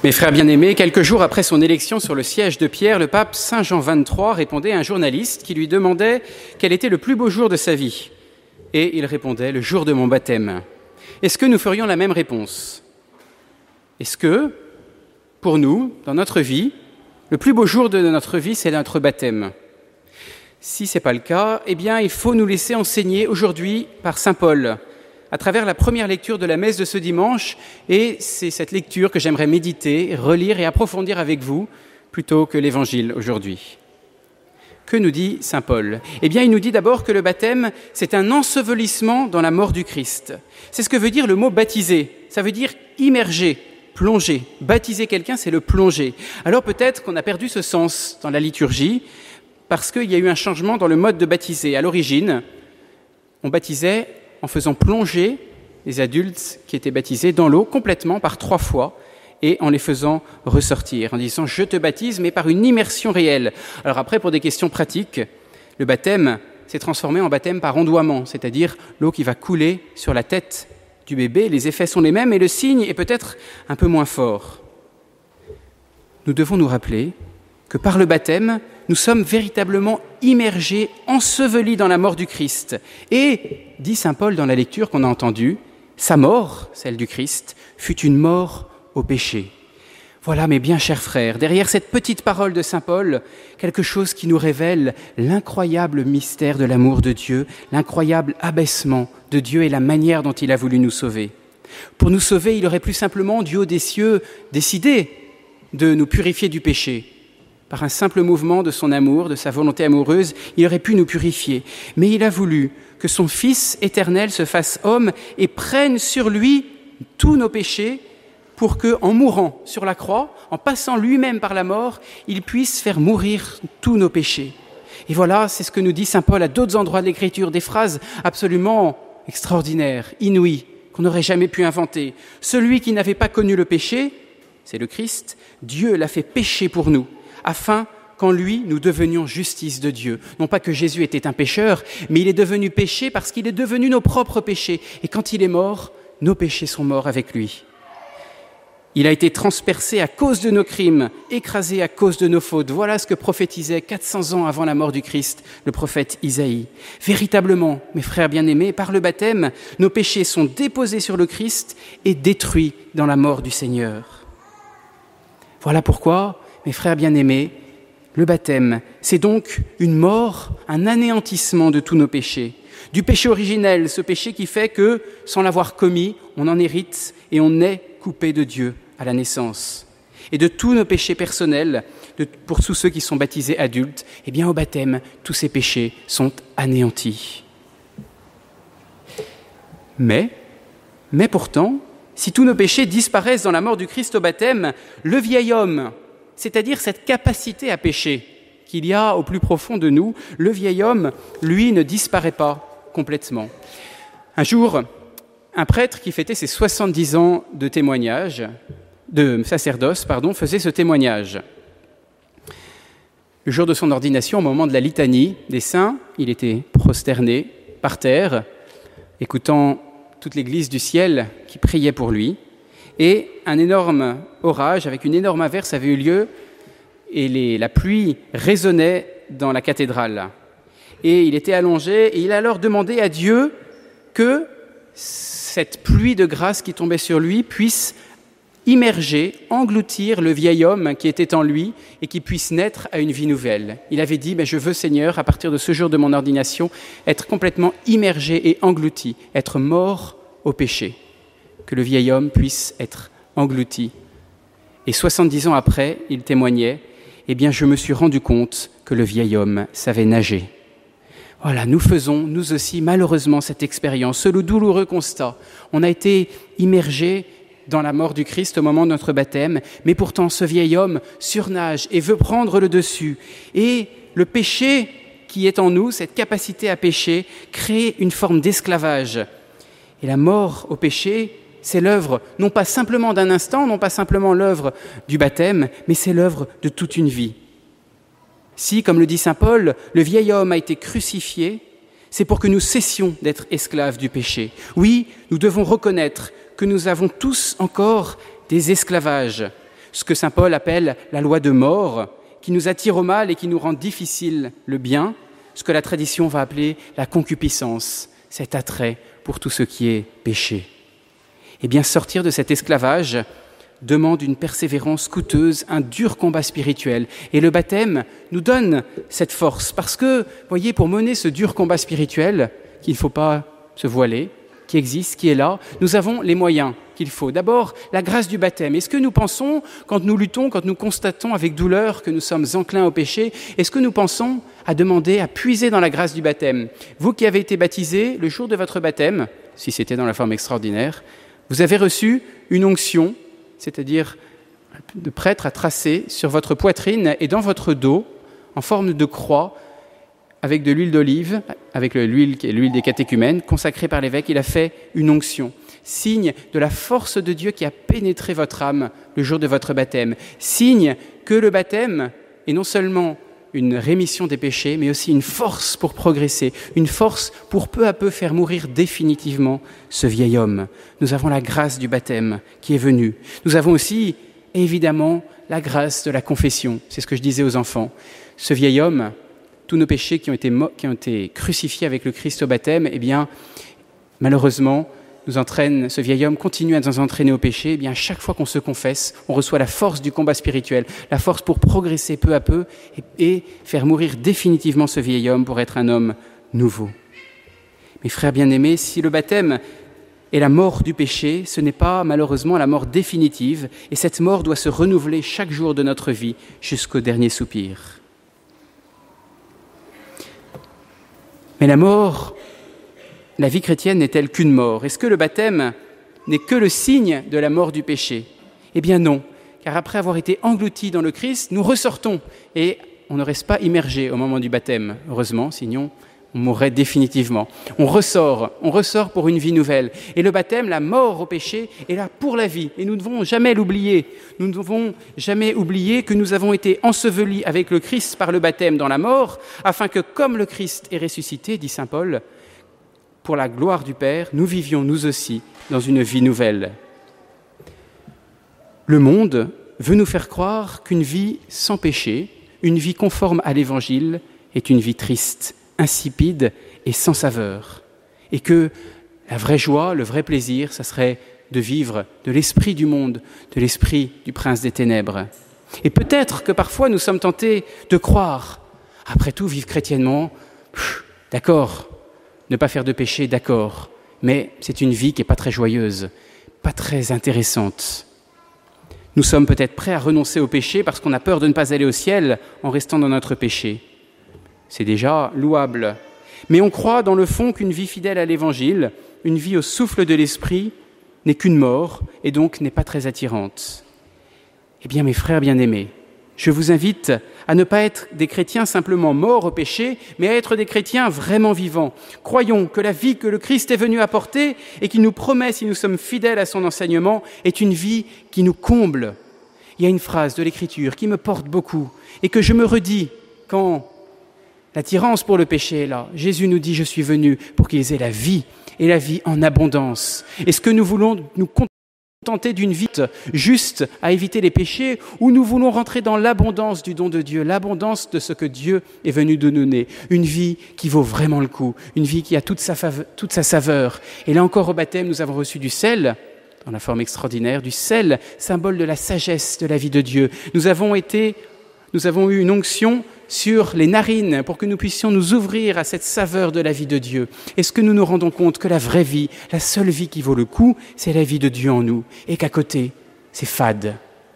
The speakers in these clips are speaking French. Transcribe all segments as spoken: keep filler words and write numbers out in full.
Mes frères bien-aimés, quelques jours après son élection sur le siège de Pierre, le pape Saint Jean vingt-trois répondait à un journaliste qui lui demandait quel était le plus beau jour de sa vie. Et il répondait « le jour de mon baptême ». Est-ce que nous ferions la même réponse? Est-ce que, pour nous, dans notre vie, le plus beau jour de notre vie, c'est notre baptême? Si ce n'est pas le cas, eh bien, il faut nous laisser enseigner aujourd'hui par saint Paul, à travers la première lecture de la messe de ce dimanche, et c'est cette lecture que j'aimerais méditer, relire et approfondir avec vous, plutôt que l'Évangile aujourd'hui. Que nous dit saint Paul? Eh bien, il nous dit d'abord que le baptême, c'est un ensevelissement dans la mort du Christ. C'est ce que veut dire le mot baptiser. Ça veut dire immerger, plonger. Baptiser quelqu'un, c'est le plonger. Alors peut-être qu'on a perdu ce sens dans la liturgie, parce qu'il y a eu un changement dans le mode de baptiser. À l'origine, on baptisait en faisant plonger les adultes qui étaient baptisés dans l'eau complètement par trois fois et en les faisant ressortir, en disant « je te baptise », mais par une immersion réelle. Alors après, pour des questions pratiques, le baptême s'est transformé en baptême par ondoiement, c'est-à-dire l'eau qui va couler sur la tête du bébé. Les effets sont les mêmes et le signe est peut-être un peu moins fort. Nous devons nous rappeler que par le baptême, nous sommes véritablement immergés, ensevelis dans la mort du Christ. Et, dit saint Paul dans la lecture qu'on a entendue, sa mort, celle du Christ, fut une mort au péché. Voilà, mes bien chers frères, derrière cette petite parole de saint Paul, quelque chose qui nous révèle l'incroyable mystère de l'amour de Dieu, l'incroyable abaissement de Dieu et la manière dont il a voulu nous sauver. Pour nous sauver, il aurait plus simplement, du haut des cieux, décidé de nous purifier du péché. Par un simple mouvement de son amour, de sa volonté amoureuse, il aurait pu nous purifier. Mais il a voulu que son Fils éternel se fasse homme et prenne sur lui tous nos péchés pour que, en mourant sur la croix, en passant lui-même par la mort, il puisse faire mourir tous nos péchés. Et voilà, c'est ce que nous dit saint Paul à d'autres endroits de l'Écriture, des phrases absolument extraordinaires, inouïes, qu'on n'aurait jamais pu inventer. Celui qui n'avait pas connu le péché, c'est le Christ, Dieu l'a fait pécher pour nous, afin qu'en lui, nous devenions justice de Dieu. Non pas que Jésus était un pécheur, mais il est devenu péché parce qu'il est devenu nos propres péchés. Et quand il est mort, nos péchés sont morts avec lui. Il a été transpercé à cause de nos crimes, écrasé à cause de nos fautes. Voilà ce que prophétisait quatre cents ans avant la mort du Christ, le prophète Isaïe. Véritablement, mes frères bien-aimés, par le baptême, nos péchés sont déposés sur le Christ et détruits dans la mort du Seigneur. Voilà pourquoi, mes frères bien-aimés, le baptême, c'est donc une mort, un anéantissement de tous nos péchés. Du péché originel, ce péché qui fait que, sans l'avoir commis, on en hérite et on est coupé de Dieu à la naissance. Et de tous nos péchés personnels, de, pour tous ceux qui sont baptisés adultes, eh bien au baptême, tous ces péchés sont anéantis. Mais, mais pourtant, si tous nos péchés disparaissent dans la mort du Christ au baptême, le vieil homme, c'est-à-dire cette capacité à pécher qu'il y a au plus profond de nous, le vieil homme, lui, ne disparaît pas complètement. Un jour, un prêtre qui fêtait ses soixante-dix ans de témoignage, de sacerdoce, pardon, faisait ce témoignage. Le jour de son ordination, au moment de la litanie des saints, il était prosterné par terre, écoutant toute l'église du ciel qui priait pour lui. Et un énorme orage, avec une énorme averse, avait eu lieu et les, la pluie résonnait dans la cathédrale. Et il était allongé et il a alors demandé à Dieu que cette pluie de grâce qui tombait sur lui puisse immerger, engloutir le vieil homme qui était en lui et qui puisse naître à une vie nouvelle. Il avait dit ben, « Je veux, Seigneur, à partir de ce jour de mon ordination, être complètement immergé et englouti, être mort au péché. » Que le vieil homme puisse être englouti. Et soixante-dix ans après, il témoignait « Eh bien, je me suis rendu compte que le vieil homme savait nager. » Voilà, nous faisons, nous aussi, malheureusement, cette expérience, ce douloureux constat. On a été immergés dans la mort du Christ au moment de notre baptême, mais pourtant ce vieil homme surnage et veut prendre le dessus. Et le péché qui est en nous, cette capacité à pécher, crée une forme d'esclavage. Et la mort au péché, c'est l'œuvre, non pas simplement d'un instant, non pas simplement l'œuvre du baptême, mais c'est l'œuvre de toute une vie. Si, comme le dit saint Paul, le vieil homme a été crucifié, c'est pour que nous cessions d'être esclaves du péché. Oui, nous devons reconnaître que nous avons tous encore des esclavages. ce que saint Paul appelle la loi de mort, qui nous attire au mal et qui nous rend difficile le bien, ce que la tradition va appeler la concupiscence, cet attrait pour tout ce qui est péché. Eh bien, sortir de cet esclavage demande une persévérance coûteuse, un dur combat spirituel. Et le baptême nous donne cette force, parce que, voyez, pour mener ce dur combat spirituel, qu'il ne faut pas se voiler, qui existe, qui est là, nous avons les moyens qu'il faut. D'abord, la grâce du baptême. Est-ce que nous pensons, quand nous luttons, quand nous constatons avec douleur que nous sommes enclins au péché, est-ce que nous pensons à demander, à puiser dans la grâce du baptême? Vous qui avez été baptisé, le jour de votre baptême, si c'était dans la forme extraordinaire, vous avez reçu une onction, c'est-à-dire de prêtre à tracer sur votre poitrine et dans votre dos, en forme de croix, avec de l'huile d'olive, avec l'huile qui est l'huile des catéchumènes, consacrée par l'évêque, il a fait une onction, signe de la force de Dieu qui a pénétré votre âme le jour de votre baptême, signe que le baptême est non seulement une rémission des péchés, mais aussi une force pour progresser, une force pour peu à peu faire mourir définitivement ce vieil homme. Nous avons la grâce du baptême qui est venue. Nous avons aussi, évidemment, la grâce de la confession. C'est ce que je disais aux enfants. Ce vieil homme, tous nos péchés qui ont été, mo- qui ont été crucifiés avec le Christ au baptême, eh bien, malheureusement, nous entraîne, ce vieil homme continue à nous entraîner au péché. Eh bien, chaque fois qu'on se confesse, on reçoit la force du combat spirituel, la force pour progresser peu à peu et, et faire mourir définitivement ce vieil homme pour être un homme nouveau. Mes frères bien-aimés, si le baptême est la mort du péché, ce n'est pas malheureusement la mort définitive, et cette mort doit se renouveler chaque jour de notre vie jusqu'au dernier soupir. Mais la mort, la vie chrétienne n'est-elle qu'une mort? Est-ce que le baptême n'est que le signe de la mort du péché? Eh bien non, car après avoir été engloutis dans le Christ, nous ressortons et on ne reste pas immergé au moment du baptême, heureusement, sinon on mourrait définitivement. On ressort, on ressort pour une vie nouvelle. Et le baptême, la mort au péché, est là pour la vie. Et nous ne devons jamais l'oublier. Nous ne devons jamais oublier que nous avons été ensevelis avec le Christ par le baptême dans la mort, afin que, comme le Christ est ressuscité, dit saint Paul, pour la gloire du Père, nous vivions nous aussi dans une vie nouvelle. Le monde veut nous faire croire qu'une vie sans péché, une vie conforme à l'Évangile, est une vie triste, insipide et sans saveur. Et que la vraie joie, le vrai plaisir, ça serait de vivre de l'esprit du monde, de l'esprit du prince des ténèbres. Et peut-être que parfois nous sommes tentés de croire, après tout, vivre chrétiennement, pff, d'accord, ne pas faire de péché, d'accord, mais c'est une vie qui n'est pas très joyeuse, pas très intéressante. Nous sommes peut-être prêts à renoncer au péché parce qu'on a peur de ne pas aller au ciel en restant dans notre péché. C'est déjà louable. Mais on croit dans le fond qu'une vie fidèle à l'Évangile, une vie au souffle de l'Esprit, n'est qu'une mort et donc n'est pas très attirante. Eh bien, mes frères bien-aimés, je vous invite à ne pas être des chrétiens simplement morts au péché, mais à être des chrétiens vraiment vivants. Croyons que la vie que le Christ est venu apporter et qu'il nous promet, si nous sommes fidèles à son enseignement, est une vie qui nous comble. Il y a une phrase de l'Écriture qui me porte beaucoup et que je me redis quand l'attirance pour le péché est là. Jésus nous dit « Je suis venu pour qu'ils aient la vie et la vie en abondance ». Est-ce que nous voulons nous contenter d'une vie juste à éviter les péchés ou nous voulons rentrer dans l'abondance du don de Dieu, l'abondance de ce que Dieu est venu nous donner, une vie qui vaut vraiment le coup, une vie qui a toute sa, fave- toute sa saveur. Et là encore au baptême, nous avons reçu du sel, dans la forme extraordinaire, du sel, symbole de la sagesse de la vie de Dieu. Nous avons été, nous avons eu une onction sur les narines pour que nous puissions nous ouvrir à cette saveur de la vie de Dieu. Est-ce que nous nous rendons compte que la vraie vie, la seule vie qui vaut le coup, c'est la vie de Dieu en nous et qu'à côté, c'est fade?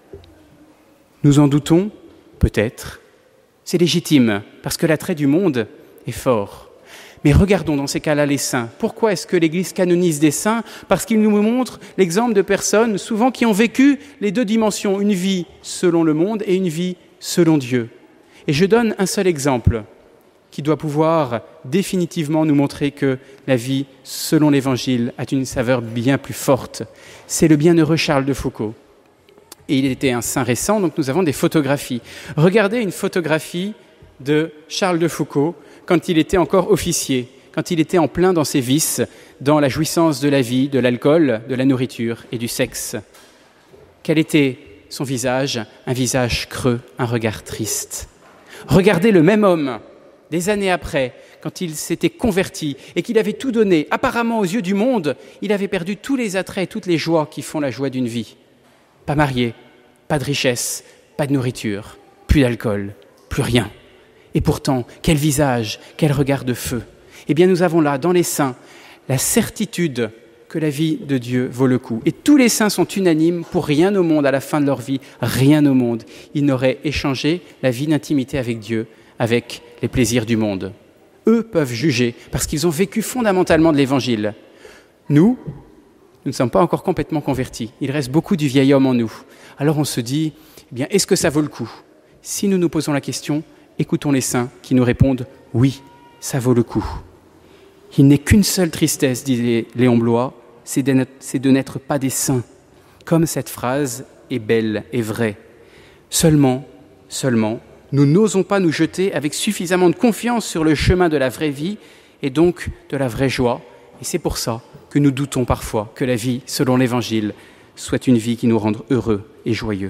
Nous en doutons? Peut-être. C'est légitime parce que l'attrait du monde est fort. Mais regardons dans ces cas-là les saints. Pourquoi est-ce que l'Église canonise des saints? Parce qu'ils nous montrent l'exemple de personnes souvent qui ont vécu les deux dimensions, une vie selon le monde et une vie selon Dieu. Et je donne un seul exemple qui doit pouvoir définitivement nous montrer que la vie selon l'Évangile a une saveur bien plus forte. C'est le bienheureux Charles de Foucauld. Et il était un saint récent, donc nous avons des photographies. Regardez une photographie de Charles de Foucauld quand il était encore officier, quand il était en plein dans ses vices, dans la jouissance de la vie, de l'alcool, de la nourriture et du sexe. Quelle était son visage, un visage creux, un regard triste. Regardez le même homme, des années après, quand il s'était converti et qu'il avait tout donné, apparemment aux yeux du monde, il avait perdu tous les attraits, toutes les joies qui font la joie d'une vie. Pas marié, pas de richesse, pas de nourriture, plus d'alcool, plus rien. Et pourtant, quel visage, quel regard de feu. Eh bien, nous avons là, dans les saints, la certitude que la vie de Dieu vaut le coup. Et tous les saints sont unanimes, pour rien au monde, à la fin de leur vie, rien au monde. Ils n'auraient échangé la vie d'intimité avec Dieu, avec les plaisirs du monde. Eux peuvent juger, parce qu'ils ont vécu fondamentalement de l'Évangile. Nous, nous ne sommes pas encore complètement convertis. Il reste beaucoup du vieil homme en nous. Alors on se dit, eh bien, est-ce que ça vaut le coup ? Si nous nous posons la question, écoutons les saints qui nous répondent « oui, ça vaut le coup ». Il n'est qu'une seule tristesse, disait Léon Bloy, c'est de, c'est de n'être pas des saints. Comme cette phrase est belle et vraie. Seulement, seulement, nous n'osons pas nous jeter avec suffisamment de confiance sur le chemin de la vraie vie et donc de la vraie joie. Et c'est pour ça que nous doutons parfois que la vie, selon l'Évangile, soit une vie qui nous rende heureux et joyeux.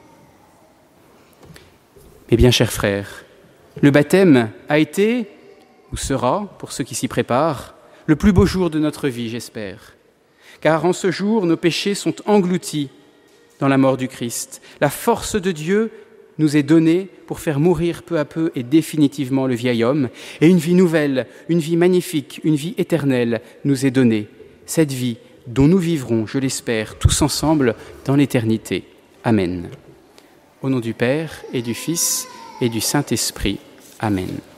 Mais bien, chers frères, le baptême a été, ou sera, pour ceux qui s'y préparent, le plus beau jour de notre vie, j'espère. Car en ce jour, nos péchés sont engloutis dans la mort du Christ. La force de Dieu nous est donnée pour faire mourir peu à peu et définitivement le vieil homme. Et une vie nouvelle, une vie magnifique, une vie éternelle nous est donnée. Cette vie dont nous vivrons, je l'espère, tous ensemble dans l'éternité. Amen. Au nom du Père et du Fils et du Saint-Esprit. Amen.